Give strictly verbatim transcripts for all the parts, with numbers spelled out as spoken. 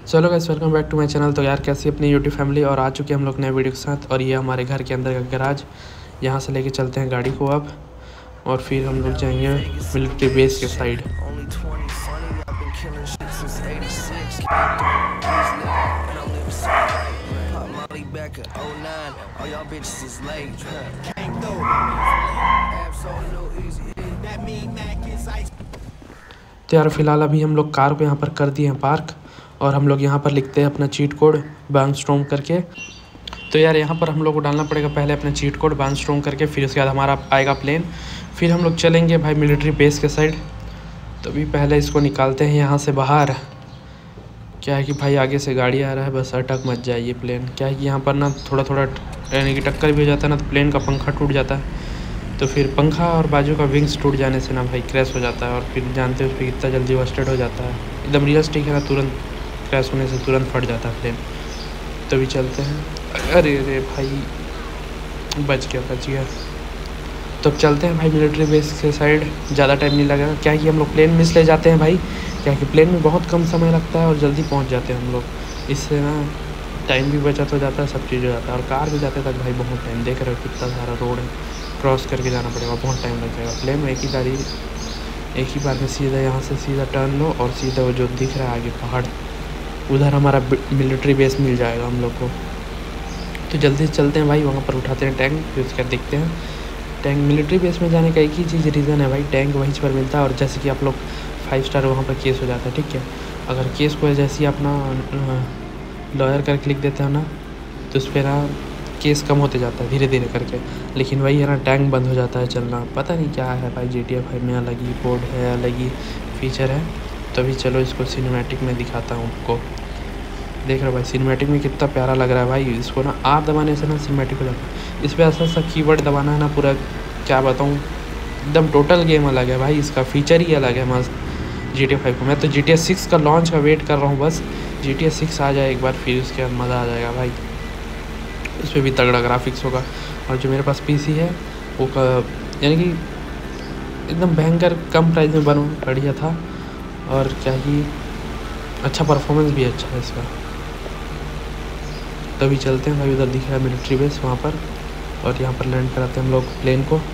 चलो guys, welcome back to my channel. तो यार कैसी अपनी यूट्यूब फैमिली, और आ चुके हम लोग नए वीडियो के साथ। और ये हमारे घर के अंदर का गैराज, यहाँ से लेके चलते हैं गाड़ी को अब, और फिर हम लोग जाएंगे मिलिट्री बेस के साइड। तो यार फिलहाल अभी हम लोग कार को यहाँ पर कर दिए हैं पार्क, और हम लोग यहाँ पर लिखते हैं अपना चीट कोड बार्नस्टॉर्म करके। तो यार यहाँ पर हम लोग को डालना पड़ेगा पहले अपना चीट कोड बार्नस्टॉर्म करके, फिर उसके बाद हमारा आएगा प्लेन। फिर हम लोग चलेंगे भाई मिलिट्री बेस के साइड। तो अभी पहले इसको निकालते हैं यहाँ से बाहर। क्या है कि भाई आगे से गाड़ी आ रहा है, बस अटक मत जाए ये प्लेन। क्या है कि यहाँ पर ना थोड़ा थोड़ा यानी कि टक्कर भी हो जाता है ना, तो प्लेन का पंखा टूट जाता है। तो फिर पंखा और बाजू का विंग्स टूट जाने से ना भाई क्रैश हो जाता है, और फिर जानते हो उस पर कितना जल्दी बस्टेड हो जाता है। एकदम रियलिस्टिक है ना, तुरंत क्रैश होने से तुरंत फट जाता है प्लेन। तो भी चलते हैं। अरे अरे भाई बच गया बच गया। तो अब चलते हैं भाई मिलिट्री बेस के साइड, ज़्यादा टाइम नहीं लगेगा। क्या कि हम लोग प्लेन मिस ले जाते हैं भाई, क्या कि प्लेन में बहुत कम समय लगता है और जल्दी पहुंच जाते हैं हम लोग। इससे ना टाइम भी बचत हो जाता है, सब चीज़ हो जाता है। और कार भी जाते तक भाई बहुत टाइम, देख रहे हो कितना सारा रोड है, क्रॉस करके जाना पड़ेगा, बहुत टाइम लग जाएगा। प्लेन में एक ही गाड़ी एक ही बार में सीधा यहाँ से सीधा टर्न लो, और सीधा वो जो दिख रहा है आगे पहाड़, उधर हमारा मिलिट्री बेस मिल जाएगा हम लोग को। तो जल्दी से चलते हैं भाई, वहाँ पर उठाते हैं टैंक, फिर उसके बाद देखते हैं। टैंक मिलिट्री बेस में जाने का एक ही चीज़ रीज़न है भाई, टैंक वहीं पर मिलता है। और जैसे कि आप लोग फाइव स्टार वहाँ पर केस हो जाता है, ठीक है। अगर केस को जैसे ही अपना लॉयर करके लिख देते हैं ना, तो उस पर ना केस कम होते जाता है धीरे धीरे करके। लेकिन वही है ना, टैंक बंद हो जाता है चलना, पता नहीं क्या है भाई। जी टी ए फाइव में अलग ही बोर्ड है, अलग ही फीचर है। तो अभी चलो इसको सिनेमैटिक में दिखाता हूँ आपको। देख रहे हो भाई सिनेमैटिक में कितना प्यारा लग रहा है भाई। इसको ना आर दबाने से ना सिनेमैटिक हो जाता है। इस पर ऐसा सा कीवर्ड दबाना है ना, पूरा क्या बताऊँ, एकदम टोटल गेम अलग है भाई। इसका फीचर ही अलग है मस्त जी टी ए फाइव को। मैं तो जी टी ए सिक्स का लॉन्च का वेट कर रहा हूँ, बस जी टी ए सिक्स आ जाए एक बार, फिर उसके बाद मज़ा आ जाएगा भाई। उस पर भी तगड़ा ग्राफिक्स होगा। और जो मेरे पास पीसी है वो यानी कि एकदम भयंकर कम प्राइस में बनो बढ़िया था, और क्या ही अच्छा परफॉर्मेंस भी अच्छा है इसका। तभी चलते हैं भाई, उधर दिख रहा है मिलिट्री बेस वहाँ पर, और यहाँ पर लैंड कराते हैं हम लोग प्लेन को।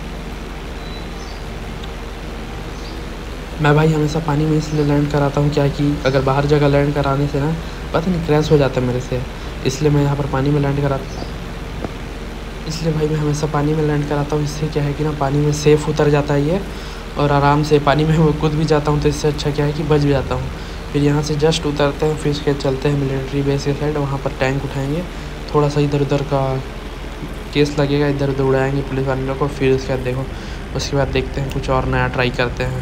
मैं भाई हमेशा पानी में इसलिए लैंड कराता हूँ, क्या कि अगर बाहर जगह लैंड कराने से ना पता नहीं क्रैश हो जाता है मेरे से, इसलिए मैं यहाँ पर पानी में लैंड कराता इसलिए भाई मैं हमेशा पानी में लैंड कराता हूँ। इससे क्या है कि ना पानी में सेफ़ उतर जाता है ये, और आराम से पानी में वो कूद भी जाता हूँ। तो इससे अच्छा क्या है कि बच भी जाता हूँ। फिर यहाँ से जस्ट उतरते हैं, फिर उसके चलते हैं मिलिट्री बेस के साइड, वहाँ पर टैंक उठाएँगे। थोड़ा सा इधर उधर का केस लगेगा, इधर उधर उड़ाएँगे पुलिस वाले लोग को। फिर उसके बाद देखो, उसके बाद देखते हैं कुछ और नया ट्राई करते हैं।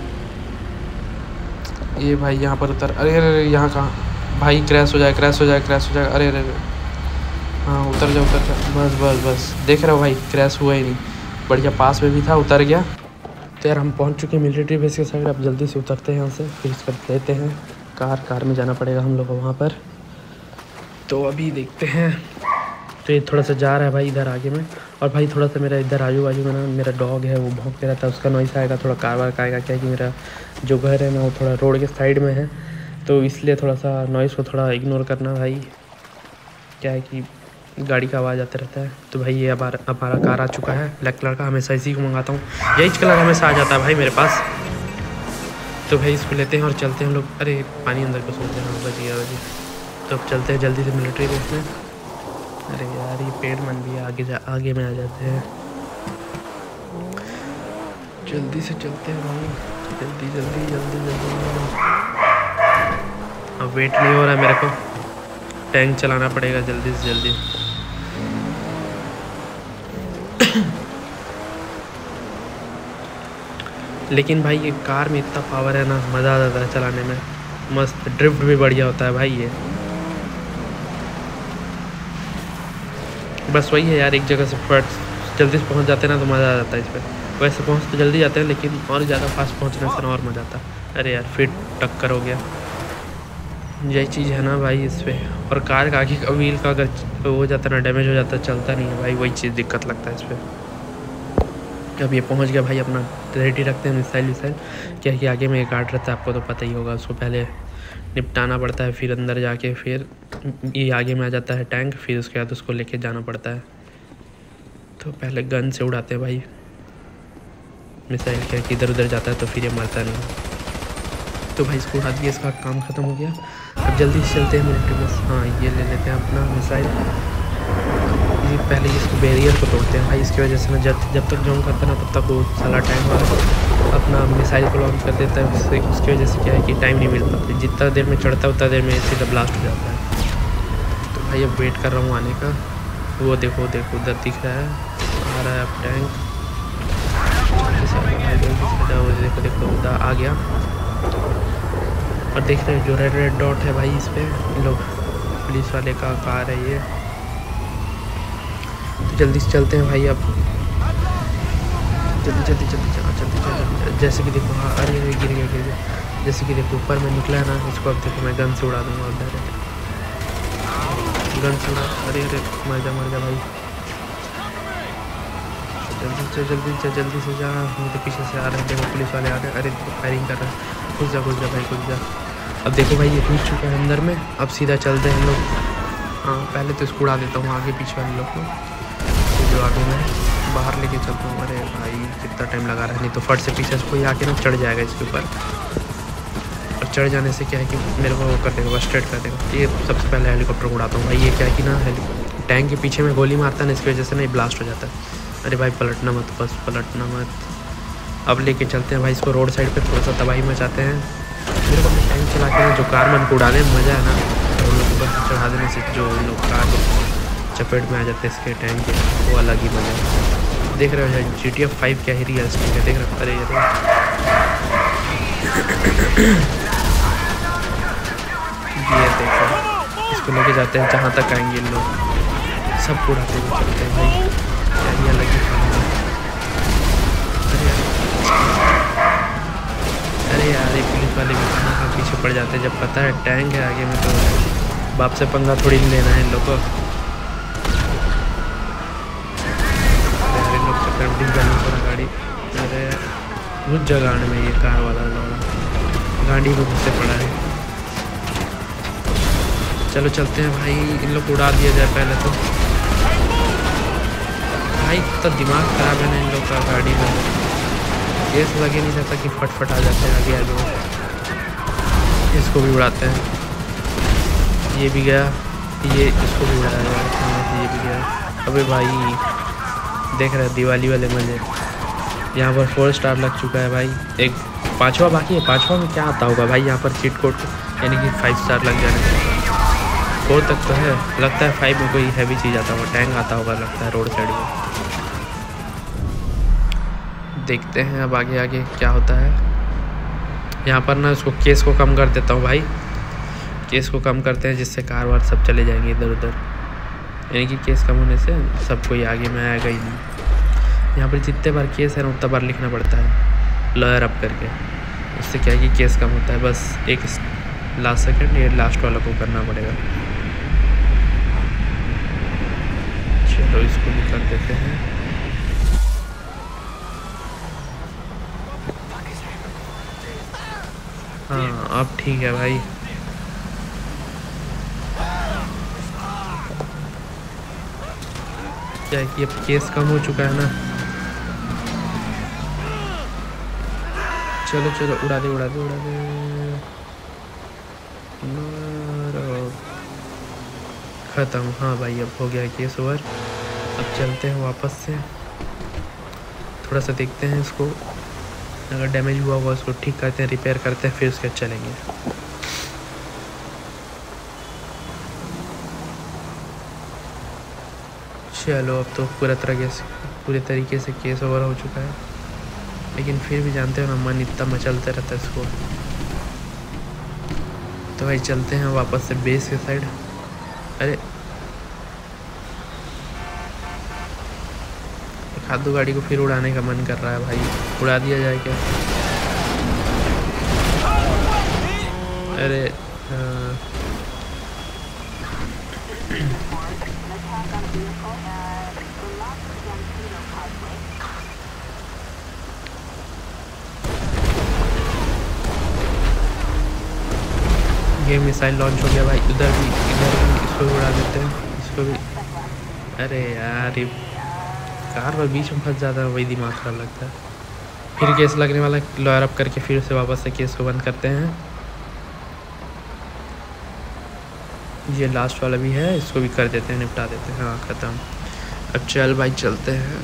ये भाई यहाँ पर उतर, अरे अरे यहाँ कहाँ भाई, क्रैश हो जाए क्रैश हो जाए क्रैश हो जाए, अरे अरे हाँ उतर जा उतर जा, बस बस बस। देख रहे हो भाई क्रैश हुआ ही नहीं, बढ़िया पास में भी था, उतर गया। तो यार हम पहुंच चुके हैं मिलिट्री बेस के साइड। अब जल्दी से उतरते हैं यहाँ से, फिर इसका लेते हैं कार कार में जाना पड़ेगा हम लोग को वहाँ पर। तो अभी देखते हैं। तो ये थोड़ा सा जा रहा है भाई इधर आगे में, और भाई थोड़ा सा मेरा इधर आजू बाजू में ना मेरा डॉग है, वो भौंकते रहता है, उसका नॉइस आएगा, थोड़ा कार वार का आएगा। क्या कि मेरा जो घर है ना वो थोड़ा रोड के साइड में है, तो इसलिए थोड़ा सा नॉइस को थोड़ा इग्नोर करना भाई। क्या है कि गाड़ी का आवाज़ आता रहता है। तो भाई ये हमारा हमारा कार आ चुका है, ब्लैक कलर का। हमेशा इसी को मंगाता हूँ, यही कलर हमेशा आ जाता है भाई मेरे पास। तो भाई इसको लेते हैं और चलते हैं हम लोग। अरे पानी अंदर को सोचते हैं, बच गया बची। तो अब चलते हैं जल्दी से मिलिट्री बेस में। अरे यार ये पेड़ मन भी आगे जा आगे में आ जाते हैं, जल्दी से चलते हैं भाई, जल्दी जल्दी जल्दी जल्दी। अब वेट नहीं हो रहा है मेरे को, टैंक चलाना पड़ेगा जल्दी से जल्दी। लेकिन भाई ये कार में इतना पावर है ना, मज़ा आ जाता है चलाने में, मस्त ड्रिफ्ट भी बढ़िया होता है भाई ये। बस वही है यार, एक जगह से फट जल्दी से पहुंच जाते हैं ना तो मज़ा आ जाता है इस पर। वैसे पहुंच तो जल्दी जाते हैं, लेकिन और ज़्यादा फास्ट पहुंचने से और मज़ा आता है। अरे यार फिर टक्कर हो गया, यही चीज़ है ना भाई इस पर। और कार का आगे का व्हील का अगर हो जाता है ना, डैमेज हो जाता है, चलता नहीं है भाई, वही चीज़ दिक्कत लगता है इस पर। अब ये पहुंच गया भाई, अपना रेडी रखते हैं मिसाइल विसाइल। क्या कि आगे में एक गार्ड रहता है, आपको तो पता ही होगा, उसको पहले निपटाना पड़ता है। फिर अंदर जाके फिर ये आगे में आ जाता है टैंक, फिर उसके बाद उसको लेके जाना पड़ता है। तो पहले गन से उड़ाते हैं भाई, मिसाइल क्या कि इधर उधर जाता है तो फिर ये मरता नहीं। तो भाई इसको उड़ा दिया, इसका काम ख़त्म हो गया। अब जल्दी से चलते हैं मिलिट्री बस। हाँ ये ले लेते हैं अपना मिसाइल। ये पहले इसको बैरियर को तोड़ते हैं भाई, इसकी वजह से ना जब जब तक जंप करता है ना तब तक वो साला टाइम वाला अपना मिसाइल को लॉन्च कर देता है। उससे उसकी वजह से क्या है कि टाइम नहीं मिल पाता, जितना देर में चढ़ता है उतना देर में सीधा ब्लास्ट हो जाता है। तो भाई अब वेट कर रहा हूँ आने का। वो देखो देखो उधर दिख रहा है, आ रहा है अब टैंक। देखो देखो उधर आ गया। और देख रहे हैं जो रेड रेड डॉट है भाई, इस पर लोग पुलिस वाले का कार है ये। तो जल्दी से चलते हैं भाई, अब जल्दी जल्दी जल्दी जल्दी जल्दी जल्दी। जैसे कि देखो, हाँ अरे अरे गिर गया गिर गया। जैसे कि देखो ऊपर में निकला है ना, इसको अब देखो मैं गन से उड़ा दूँगा और डायरेक्ट गन से उड़ा। अरे अरे मर जा मर जा भाई, जल्दी से जल्दी से जल्दी से जा। मुझे पीछे से आ रहे हैं, देखो पुलिस वाले आ रहे हैं। अरे फायरिंग कर रहे हैं, घुस जा घुस जा भाई घुस जा। अब देखो भाई ये घुस चुका है अंदर में, अब सीधा चलते हैं हम लोग। हाँ पहले तो इसको उड़ा देता हूँ आगे पीछे वाले लोग को, जो आगे में बाहर लेके चलता हूँ। अरे भाई कितना टाइम लगा रहा है, नहीं तो फट से पीछे से कोई आके ना चढ़ जाएगा इसके ऊपर। और चढ़ जाने से क्या है कि मेरे को वो कर देगा, स्ट्रेट कर देगा। ये सबसे पहले हेलीकॉप्टर को उड़ाता हूँ भाई। ये क्या है कि ना टैंक के पीछे में गोली मारता है ना, इसकी वजह से ना ब्लास्ट हो जाता है। अरे भाई पलटना मत, बस पलटना मत। अब लेके चलते हैं भाई इसको रोड साइड पे, थोड़ा सा तबाही मचाते हैं। मेरे को टैंक चला के ना जो कार मन को उड़ाने में मज़ा है ना, तो उन लोग को बस चढ़ा देने से जो उन लोग कार चपेट में आ जाते हैं इसके टैंक के, वो अलग ही मज़ा है। देख रहे हो जी टी एफ फाइव क्या ही रियलिस्टिक है, देख रहे हो। अरे अरे ये देखो, इसको लेके जाते हैं जहाँ तक आएंगे इन लोग, सब उड़ाते हुए चलते हैं भाई। क्या अलग ही खाना। अरे यार ये पुलिस वाले भी खाना खा पीछे पड़ जाते हैं, जब पता है टैंक है आगे में तो बाप से पंगा थोड़ी नहीं लेना है इन लोग को। अरे लोग चक्कर में डिग जाने पूरा गाड़ी। अरे उस जगह में ये कार वाला लौड़ा गाड़ी में घुसे पड़ा है। चलो चलते हैं भाई, इन लोग को उड़ा दिया जाए पहले तो। भाई तो दिमाग ख़राब है ना इन लोग का गाड़ी में, केस लगे नहीं रहता कि फटफट आ जाते हैं आगे आगे। इसको भी उड़ाते हैं, ये भी गया, ये इसको भी उड़ाया गया, ये भी गया। अबे भाई देख रहे हैं दिवाली वाले मज़े। यहाँ पर फोर स्टार लग चुका है भाई, एक पाँचवा बाकी है। पाँचवा में क्या आता होगा भाई, यहाँ पर चीट कोड यानी कि फाइव स्टार लग जाने का। फोर तक तो है, लगता है फाइव में कोई हैवी चीज़ आता होगा, टैंक आता होगा लगता है रोड साइड में। देखते हैं अब आगे आगे क्या होता है। यहाँ पर ना उसको केस को कम कर देता हूँ भाई, केस को कम करते हैं जिससे कार वार सब चले जाएंगे इधर उधर, यानी कि केस कम होने से सब कोई आगे में आएगा ही नहीं। यहाँ पर जितने बार केस है ना उतना बार लिखना पड़ता है लॉयर अप करके, उससे क्या है कि केस कम होता है। बस एक लास्ट सेकंड ये लास्ट वाला को करना पड़ेगा। चलो इसको भी कर देते हैं। हाँ अब ठीक है भाई। क्या है कि अब केस कम हो चुका है ना। चलो चलो उड़ा दे उड़ा दे उड़ा दे। ख़त्म। हाँ भाई अब हो गया केस ओवर। अब चलते हैं वापस से, थोड़ा सा देखते हैं इसको, अगर डैमेज हुआ हुआ उसको ठीक करते हैं, रिपेयर करते हैं, फिर उसके चलेंगे। चलो अब तो पूरा तरह से पूरे तरीके से केस ओवर हो चुका है, लेकिन फिर भी जानते हो ना मन इतना मचलते रहता है इसको। तो भाई चलते हैं वापस से बेस के साइड। अरे खादू गाड़ी को फिर उड़ाने का मन कर रहा है भाई, उड़ा दिया जाए क्या। अरे हाँ। ये मिसाइल लॉन्च हो गया भाई। उधर भी, इधर भी इसको भी उड़ा देते हैं, इसको भी। अरे यार ये कार में बीच में फंस जाता है, वही दिमाग खराब लगता है। फिर केस लगने वाला, लॉयर अप करके फिर से वापस से केस को बंद करते हैं। ये लास्ट वाला भी है, इसको भी कर देते हैं, निपटा देते हैं। हाँ ख़त्म। अब चल भाई चलते हैं।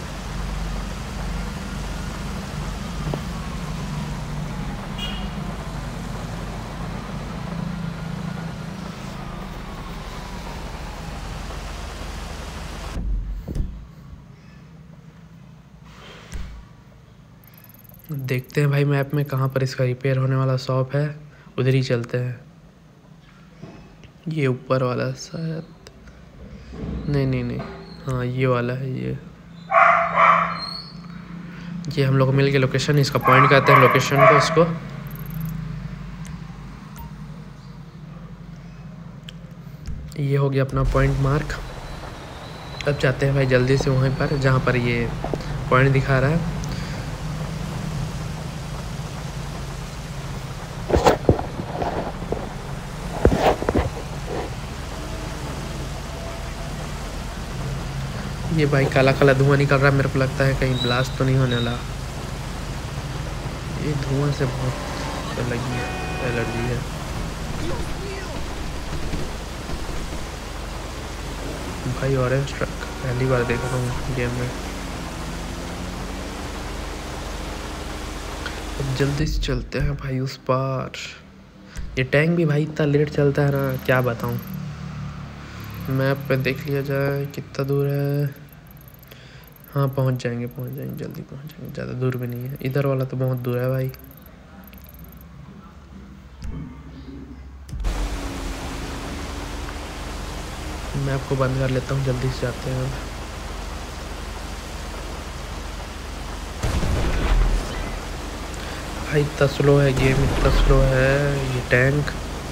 देखते हैं भाई मैप में कहाँ पर इसका रिपेयर होने वाला शॉप है, उधर ही चलते हैं। ये ऊपर वाला शायद, नहीं नहीं नहीं, हाँ ये वाला है। ये ये हम लोग को मिल गया लोकेशन, इसका पॉइंट कहते हैं लोकेशन को। इसको ये हो गया अपना पॉइंट मार्क। अब जाते हैं भाई जल्दी से वहीं पर जहाँ पर ये पॉइंट दिखा रहा है। ये भाई काला काला धुआं निकल रहा है, मेरे को लगता है कहीं ब्लास्ट तो नहीं होने वाला। ये धुआं से बहुत लगी एलर्जी है। भाई ऑरेंज ट्रक पहली बार देख रहा हूँ गेम में। अब जल्दी से चलते हैं भाई उस पार। ये टैंक भी भाई इतना लेट चलता है ना, क्या बताऊँ। मैप पे देख लिया जाए कितना दूर है। हाँ पहुँच जाएंगे, पहुँच जाएंगे, जल्दी पहुँच जाएंगे, ज़्यादा दूर भी नहीं है। इधर वाला तो बहुत दूर है भाई। मैप को बंद कर लेता हूँ, जल्दी से जाते हैं। भाई इतना स्लो है गेम, इतना स्लो है ये टैंक।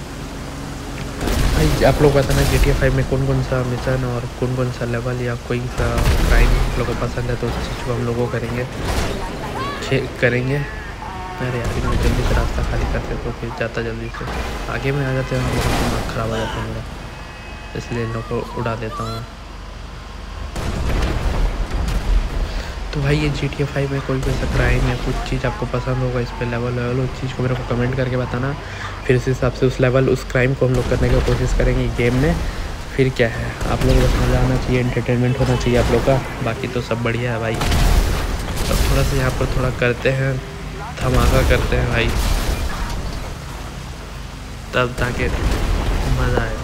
भाई आप लोग बताना जी टी ए फाइव में कौन कौन सा मिशन और कौन कौन सा लेवल या कोई सा क्राइम आप लोगों को पसंद है, तो उस चीज़ को हम लोगों को करेंगे करेंगे अरे यार इन्होंने जल्दी से रास्ता खाली करते तो फिर जाता जल्दी से आगे में आ जाते हैं। हम लोग दिमाग ख़राब आ जाता है मेरा, इसलिए इन लोग को उड़ा देता हूँ। तो भाई ये जी टी ए फाइव में कोई कोई सा क्राइम या कुछ चीज़ आपको पसंद होगा, इस पर लेवल लेवल उस चीज़ को मेरे को कमेंट करके बताना। फिर इस हिसाब से उस लेवल उस क्राइम को हम लोग करने की कोशिश करेंगे गेम में। फिर क्या है, आप लोगों को मज़ा आना चाहिए, एंटरटेनमेंट होना चाहिए आप लोग का। बाकी तो सब बढ़िया है भाई। अब थोड़ा सा यहाँ पर थोड़ा करते हैं, धमाका करते हैं भाई, तब ताकि मज़ा आए।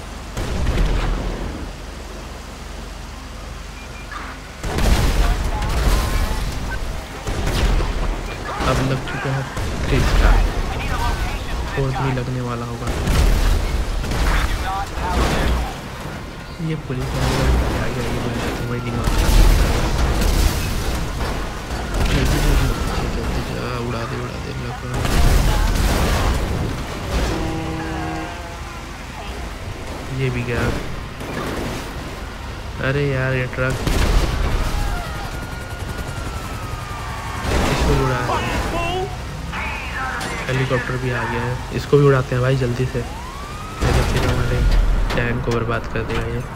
अब लग चुका है थ्री स्टार, फोर्थ भी लगने वाला होगा। ये पुलिस वाले आ गया, ये मैं वही दिमाग जल्दी जल्दी जल्दी जा, उड़ा दे उड़ा दे लगा। ये भी गया। अरे यार ये ट्रक इसको उड़ा है। हेलीकॉप्टर भी आ गया है, इसको भी उड़ाते हैं भाई जल्दी से, नहीं तो फिर हमारे टैंक को बर्बाद कर देगा ये।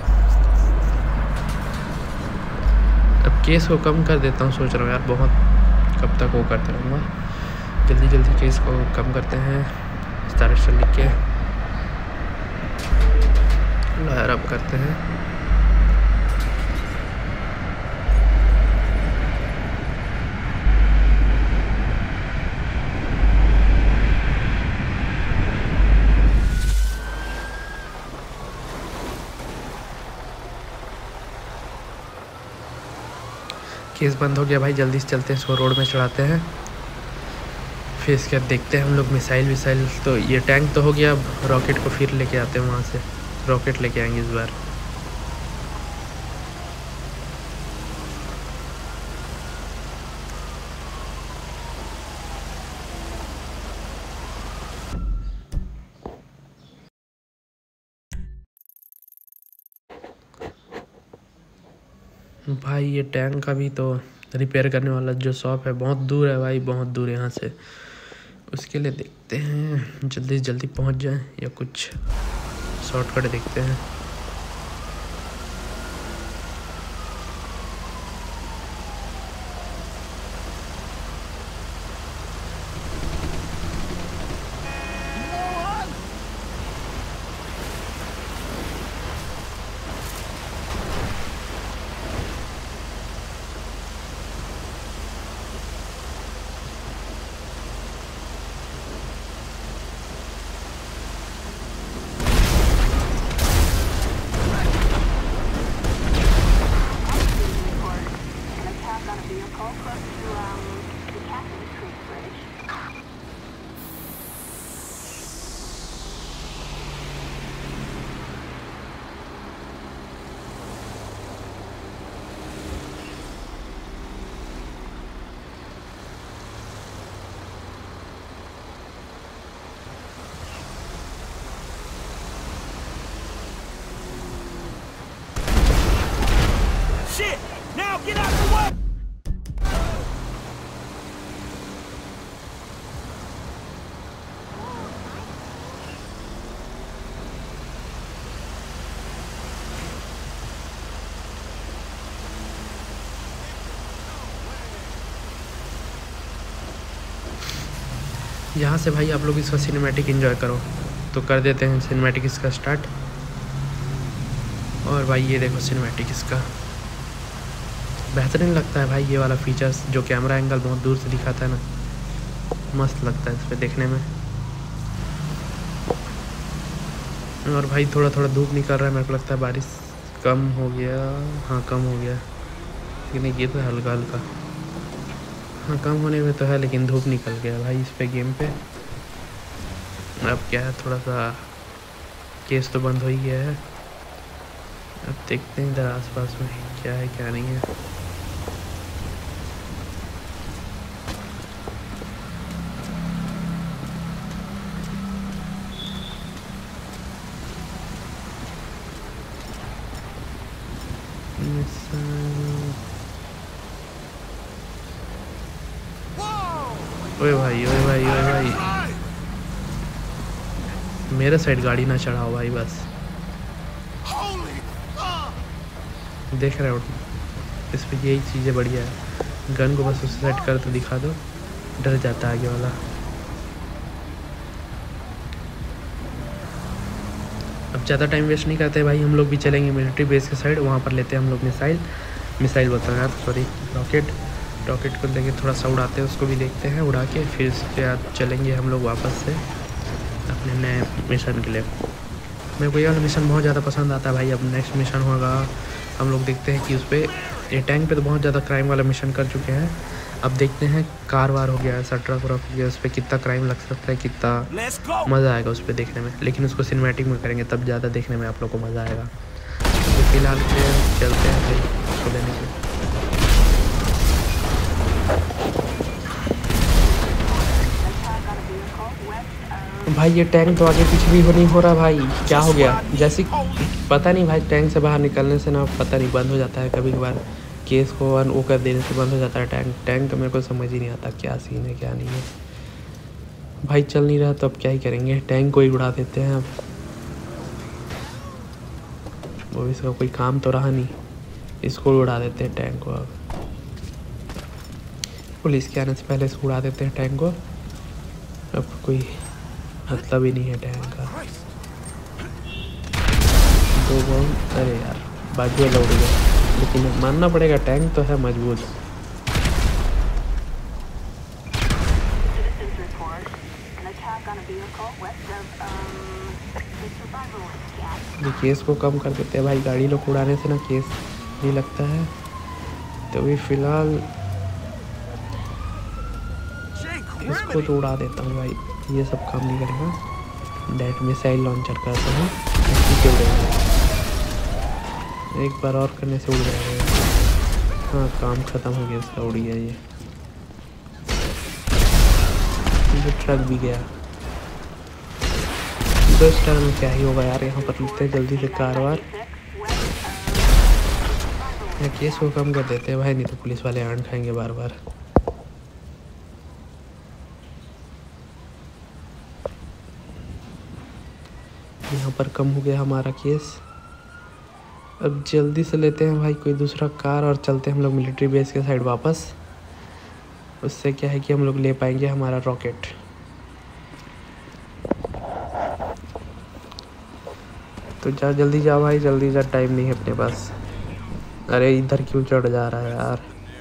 अब केस को कम कर देता हूँ, सोच रहा हूँ यार बहुत कब तक वो करते रहूँगा। जल्दी जल्दी केस को कम करते हैं, स्टारस्टर लिख के लॉयर अप करते हैं। केस बंद हो गया भाई, जल्दी से चलते हैं, इसको रोड में चढ़ाते हैं। फिर इसके बाद देखते हैं हम लोग मिसाइल विसाइल। तो ये टैंक तो हो गया, अब रॉकेट को फिर लेके आते हैं, वहाँ से रॉकेट लेके आएंगे इस बार। भाई ये टैंक का भी तो रिपेयर करने वाला जो शॉप है बहुत दूर है भाई, बहुत दूर यहाँ से। उसके लिए देखते हैं जल्दी से जल्दी पहुंच जाए या कुछ शॉर्टकट देखते हैं। Shit! Now get out the way! यहाँ से भाई आप लोग इसका सिनेमैटिक एंजॉय करो। तो कर देते हैं सिनेमैटिक इसका स्टार्ट। और भाई ये देखो सिनेमैटिक इसका बेहतरीन लगता है भाई। ये वाला फीचर्स जो कैमरा एंगल बहुत दूर से दिखाता है ना, मस्त लगता है इस पर देखने में। और भाई थोड़ा थोड़ा धूप निकल रहा है, मेरे को लगता है बारिश कम हो गया। हाँ कम हो गया, लेकिन ये तो हल्का हल्का। हाँ कम होने में तो है, लेकिन धूप निकल गया भाई इस पे गेम पे। अब क्या है, थोड़ा सा केस तो बंद हो ही गया है। अब देखते हैं इधर आसपास में क्या है क्या नहीं है। ओए भाई ओए भाई ओए भाई, मेरे साइड गाड़ी ना चढ़ाओ भाई बस। देख रहे हो इस पर यही चीज़ें बढ़िया है। गन को बस उसे सेट कर तो दिखा दो, डर जाता है आगे वाला। अब ज़्यादा टाइम वेस्ट नहीं करते भाई, हम लोग भी चलेंगे मिलिट्री बेस के साइड। वहाँ पर लेते हैं हम लोग मिसाइल मिसाइल बोलते हैं यार, सॉरी रॉकेट। रॉकेट को लेके थोड़ा सा उड़ाते हैं, उसको भी देखते हैं उड़ा के। फिर उसके बाद चलेंगे हम लोग वापस से अपने नए मिशन के लिए। मेरे को ये वाला मिशन बहुत ज़्यादा पसंद आता है भाई। अब नेक्स्ट मिशन होगा, हम लोग देखते हैं कि उस पर ये टैंक पे तो बहुत ज़्यादा क्राइम वाला मिशन कर चुके हैं। अब देखते हैं कार वार हो गया, सट्रा वट्रा हो गया, उस पर कितना क्राइम लग सकता है, कितना मज़ा आएगा उस पर देखने में। लेकिन उसको सिनेमैटिक में करेंगे तब ज़्यादा देखने में आप लोग को मज़ा आएगा। तो फिलहाल चलते हैं भाई उसको लेने के। भाई ये टैंक तो आगे पीछे भी नहीं हो रहा भाई, क्या हो गया? जैसे पता नहीं भाई, टैंक से बाहर निकलने से ना पता नहीं बंद हो जाता है कभी कभार। केस को वन वो कर देने से बंद हो जाता है टैंक। टैंक तो मेरे को समझ ही नहीं आता क्या सीन है क्या नहीं है भाई। चल नहीं रहा तो अब क्या ही करेंगे, टैंक को ही उड़ा देते हैं। अब वो इसका कोई काम तो रहा नहीं, इसको उड़ा देते हैं टैंक को। अब पुलिस के आने से पहले इसको उड़ा देते हैं टैंक को। अब कोई मतलब ही नहीं है टैंक का। दो बम, अरे यार बाजू वाला उड़ गया, लेकिन मानना पड़ेगा टैंक तो है मजबूत। ये केस को कम कर देते हैं भाई, गाड़ी लोग उड़ाने से ना केस नहीं लगता है। तो अभी फिलहाल इसको तो उड़ा देता हूँ भाई, ये सब काम नहीं करेगा। डायरेक्ट मिसाइल लॉन्चर करता हूँ, के उड़ेगा। एक बार और करने से उड़ जाएगा। हाँ काम ख़त्म हो गया इसका, उड़ गया ये। ये ट्रक भी गया। दो स्टार में क्या ही होगा यार। यहाँ पर लिखते हैं जल्दी से कारवार, केस को कम कर देते हैं भाई, नहीं तो पुलिस वाले आंट खाएंगे बार बार। यहाँ पर कम हो गया हमारा केस। अब जल्दी से लेते हैं भाई कोई दूसरा कार और चलते हैं हम लोग मिलिट्री बेस के साइड वापस। उससे क्या है कि हम लोग ले पाएंगे हमारा रॉकेट। तो जा जल्दी जा भाई, जल्दी जा, टाइम नहीं है अपने पास। अरे इधर क्यों चढ़ जा रहा है यार।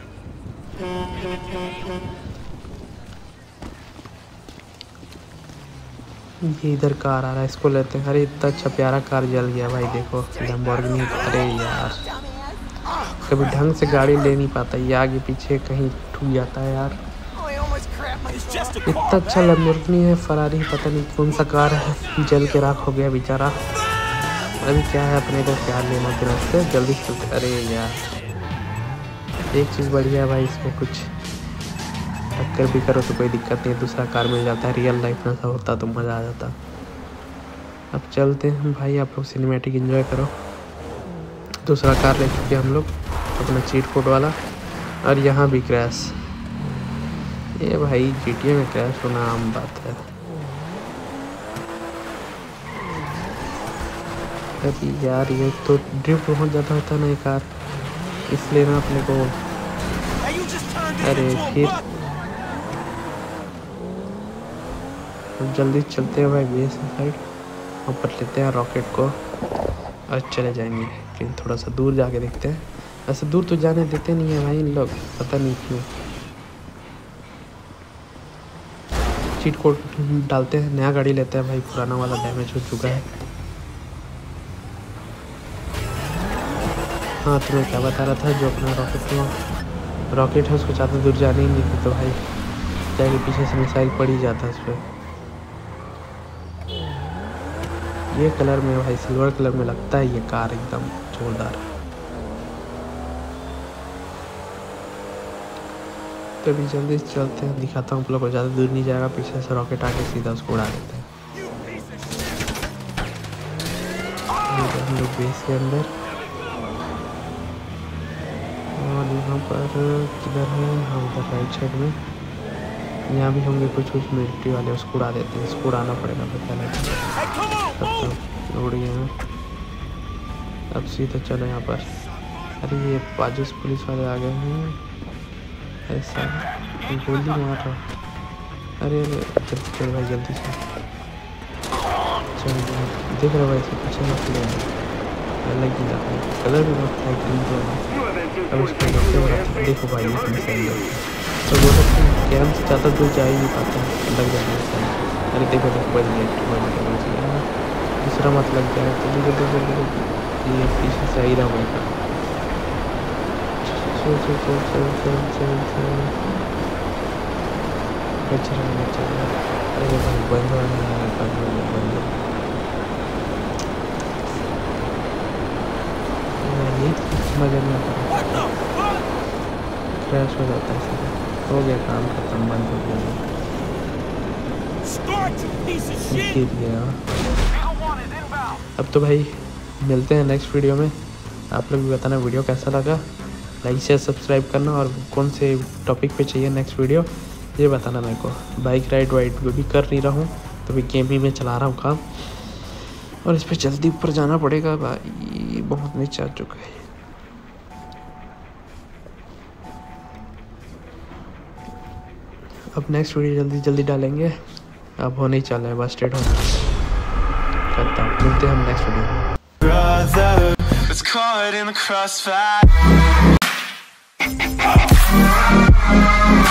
ये इधर कार आ रहा है, इसको लेते हैं। अरे इतना अच्छा प्यारा कार जल गया भाई, देखो लैम्बोर्गिनी। अरे यार कभी ढंग से गाड़ी ले नहीं पाता, ये आगे पीछे कहीं ठुक जाता है यार। इतना अच्छा लैम्बोर्गिनी है, फरारी पता नहीं कौन सा कार है, जल के राख हो गया बेचारा। अभी क्या है अपने को क्या लेना देना से, जल्दी चलते। अरे यार एक चीज़ बढ़िया है भाई, इसमें कुछ टक्कर भी करो तो कोई दिक्कत नहीं, दूसरा कार मिल जाता है। रियल लाइफ में ऐसा होता तो मज़ा आ जाता। अब चलते हैं भाई, आप लोग सिनेमैटिक एंजॉय करो। दूसरा कार ले चुके हम लोग अपना चीट कोड वाला। और यहाँ भी क्रैश। ये भाई जीटीए में क्रैश होना आम बात है। अरे यार ये तो ड्रिफ्ट बहुत ज़्यादा होता है ना ये कार, इसलिए ना अपने को। अरे फिर जल्दी चलते हैं भाई बेस साइड, ऊपर लेते हैं रॉकेट को और चले जाएंगे। लेकिन थोड़ा सा दूर जाके देखते हैं, ऐसे दूर तो जाने देते नहीं है भाई इन लोग, पता नहीं क्यों। चीट कोड डालते हैं, नया गाड़ी लेते हैं भाई, पुराना वाला डैमेज हो चुका है। हाँ तुम्हें क्या बता रहा था, जो अपना रॉकेट रॉकेट है उसको ज़्यादा दूर जाने ही नहीं देते तो भाई जाके पीछे से मिसाइल पड़ ही जाता है उस पर। ये कलर में भाई, सिल्वर कलर में लगता है ये कार एकदम जोरदार। तो अभी जल्दी चलते हैं, दिखाता हूँ आप लोग को, ज़्यादा दूर नहीं जाएगा। पीछे से रॉकेट आके सीधा उसको उड़ा देते हैं। हम लोग बेस के अंदर, और यहाँ पर किधर है, हाँ उधर राइट साइड में। यहाँ भी होंगे कुछ कुछ मिलिट्री वाले, उसको उड़ा देते हैं। इसको उड़ाना पड़ेगा पहले। अब उड़ गए हैं, अब सीधा चलो यहाँ पर। अरे ये बाजूस पुलिस वाले आ गए हैं, ऐसा गोली मार रहा। अरे अरे जल्दी चल भाई, जल्दी से चल। देख रहे भाई इसके पीछे मत ले, अलग ही जाता है, कलर भी बहुत है ग्रीन कलर। अब इसको देखते हो, देखो भाई इसमें सही है। तो वो लोग कैम से ज़्यादा दूर जा ही नहीं पाता है, लग जाता है। अरे देखो देखो बज गया, दूसरा मत लग जाए। तो जल्दी जल्दी जल्दी, ये पीछे से ही रहा होगा। चल चल चल चल चल चल चल बच रहा है, बच रहा है। अरे भाई बंद हो रहा है, बंद हो गया, बंद हो। ये मजा नहीं आता, क्रैश हो जाता है सीधा। हो गया काम खत्म, बंद हो गया। गिर गया। अब तो भाई मिलते हैं नेक्स्ट वीडियो में। आप लोग भी बताना वीडियो कैसा लगा, लाइक शेयर सब्सक्राइब करना, और कौन से टॉपिक पे चाहिए नेक्स्ट वीडियो ये बताना मेरे को। बाइक राइड वाइड भी कर नहीं रहा हूँ, तो भी गेम भी मैं चला रहा हूँ काम, और इस पर जल्दी ऊपर जाना पड़ेगा भाई, बहुत नीचे आ चुका है। अब नेक्स्ट वीडियो जल्दी जल्दी डालेंगे, अब होने ही चल रहा है, बस स्टेट होना करता हूँ। मिलते हैं हम नेक्स्ट वीडियो में।